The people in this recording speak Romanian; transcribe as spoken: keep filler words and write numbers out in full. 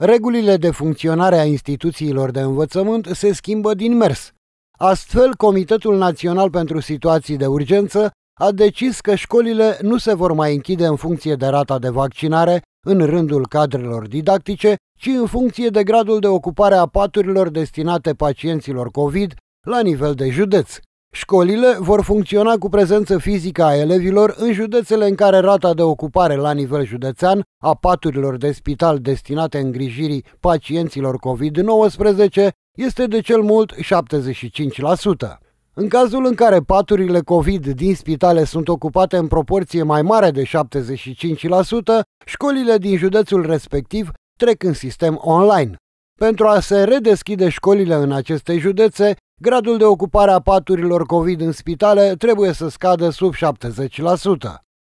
Regulile de funcționare a instituțiilor de învățământ se schimbă din mers. Astfel, Comitetul Național pentru Situații de Urgență a decis că școlile nu se vor mai închide în funcție de rata de vaccinare în rândul cadrelor didactice, ci în funcție de gradul de ocupare a paturilor destinate pacienților COVID la nivel de județ. Școlile vor funcționa cu prezență fizică a elevilor în județele în care rata de ocupare la nivel județean a paturilor de spital destinate îngrijirii pacienților COVID nouăsprezece este de cel mult șaptezeci și cinci la sută. În cazul în care paturile COVID din spitale sunt ocupate în proporție mai mare de șaptezeci și cinci la sută, școlile din județul respectiv trec în sistem online. Pentru a se redeschide școlile în aceste județe, gradul de ocupare a paturilor COVID în spitale trebuie să scadă sub șaptezeci la sută.